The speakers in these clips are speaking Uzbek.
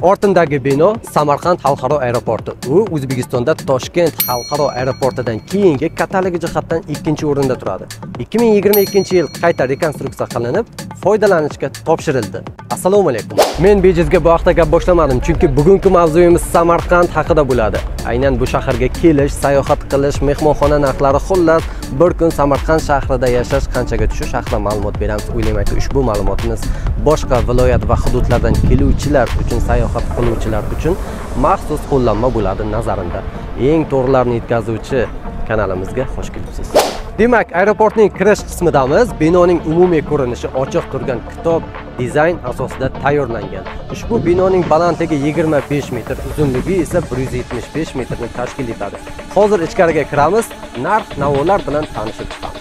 Ortimdagi bino Samarqand xalqaro aeroporti. U O'zbekistonda Toshkent xalqaro aeroportidan keyingi kataligi jihatdan 2-o'rinda turadi. 2022-yil qayta rekonstruksiya qilinib, foydalanishga topshirildi. Assalomu alaykum. Men bejizga bu haqda gap boshlamadim, chunki bugungi mavzuyimiz Samarqand haqida bo'ladi. Aynan bu shaharga kelish, sayohat qilish, mehmonxona narxlari, xullas, bir kun Samarqand shahrida yashash qanchaga tushish haqida ma'lumot beramiz. O'ylaymanki, ushbu ma'lumotimiz boshqa viloyat va hududlardan keluvchilar uchun, sayohat qiluvchilar uchun maxsus qo'llanma bo'ladi nazarimda. Eng to'g'rilarni yetkazuvchi kanalimizga xush kelibsiz. Demak, aeroportning kirish qismidamiz. Binoning umumiy ko'rinishi ochiq turgan kitob dizayn asosida tayyorlangan. Ushbu binoning balandligi 25 metr, uzunligi esa 175 metrni tashkil etadi. Hozir ichkariga kiramiz, narx-navolar bilan tanishib chiqamiz.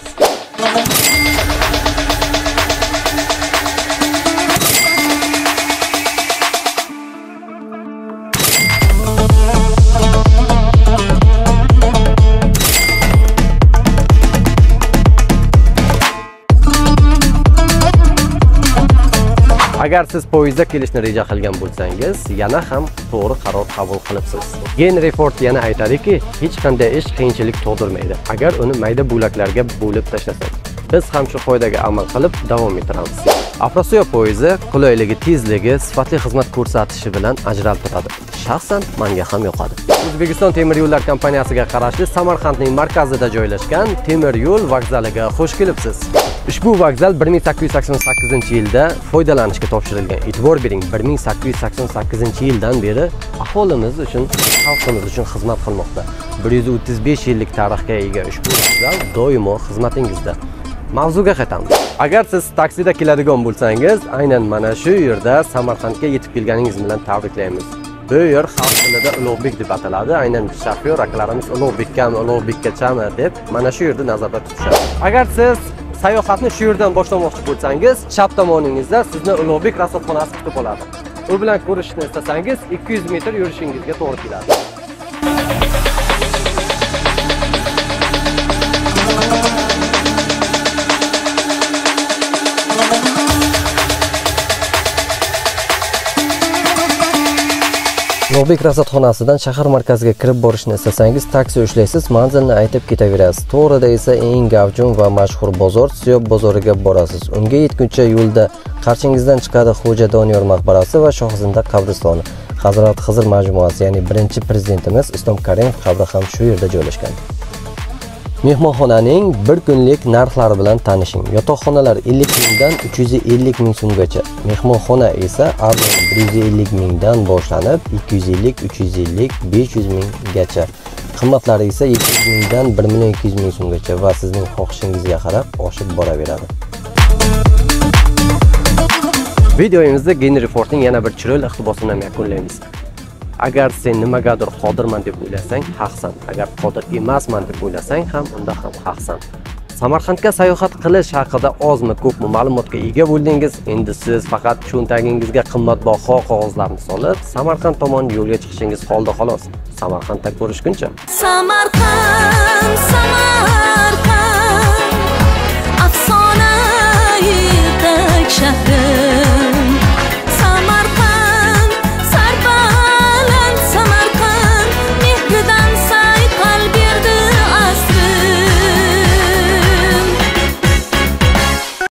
Agar siz poyezdda kelishni reja qilgan bo'lsangiz, yana ham to'g'ri qaror qabul qilibsiz. Henry Ford yana aytadiki, hech qanday ish qiyinchilik tug'dirmaydi. Agar uni mayda bo'laklarga bo'lib tashlasak, biz ham shu qoidaga amal qilib davom ettiramiz. Afrosiyob poyezdi qulayligi, tezligi, sifatli xizmat ko'rsatishi bilan ajralib turadi. Shaxsan menga ham yoqadi. O'zbekiston temir yo'llar kompaniyasiga qarashli Samarqandning markazida joylashgan temir yo'l vokzaliga xush kelibsiz. Ushbu vokzal 1888-yilda foydalanishga topshirilgan. E'tibor bering, 1888-yildan beri aholimiz uchun, xalqimiz uchun xizmat qilmoqda. 135 yillik tarixga ega ushbu vokzal doimo xizmatingizda. Mavzuga qaytamiz. Agar siz taksida keladigan bo'lsangiz, aynan mana shu yerda Samarqandga yetib kelganingiz bilan tabriklaymiz. Bu yer xalq tilida Ulug'bek deb ataladi. Aynan shofyor akalarimiz Ulug'bekkami, Ulug'bekkachami deb mana shu yerda nazarda tutishadi. Agar siz sayohatni shu yerdan boshlamoqchi bo'lsangiz, chap tomoningizda sizni Ulug'bek rasadxonasi kutib oladi. U bilan ko'rishni istasangiz 200 metr yurishingizga to'g'ri keladi. Ulug'bek rasadxonasidan shahar markaziga kirib borishni istasangiz, taksi ushlaysiz, manzilni aytib ketaverasiz. To'g'rida esa eng gavjum va mashhur bozor Siyob bozoriga borasiz. Unga yetguncha yo'lda qarshingizdan chiqadi Xo'ja Doniyor maqbarasi va Shohzinda qabristoni. Hazrat Xizr majmuasi, ya'ni birinchi prezidentimiz Islom Karimov qabri ham shu yerda joylashgan. Mehmonxonaning bir kunlik narxlari bilan tanishing. Yotoqxonalar 50 mingdan 350 ming so'mgacha. Mehmonxona esa arzon 150 mingdan boshlanib 250, 350, 500 minggacha. Qimmatlari esa 200 mingdan 1 million 200 ming so'mgacha va sizning xohishingizga qarab oshib boraveradi. Videoyimizda Henry Fordning yana bir chiroyli iqtibosini yakunlaymiz. Agar sen nimagadir qodirman deb o'ylasang, haqsan. Agar qodir emasman deb o'ylasang ham, unda ham haqsan. Samarqandga sayohat qilish haqida ozmi, ko'pmi ma'lumotga ega bo'ldingiz. Endi siz faqat cho'ntagingizga qimmatbaho qog'ozlarni solib, Samarqand tomon yo'lga chiqishingiz qoldi xolos. Samarqandda ko'rishguncha. Samarqand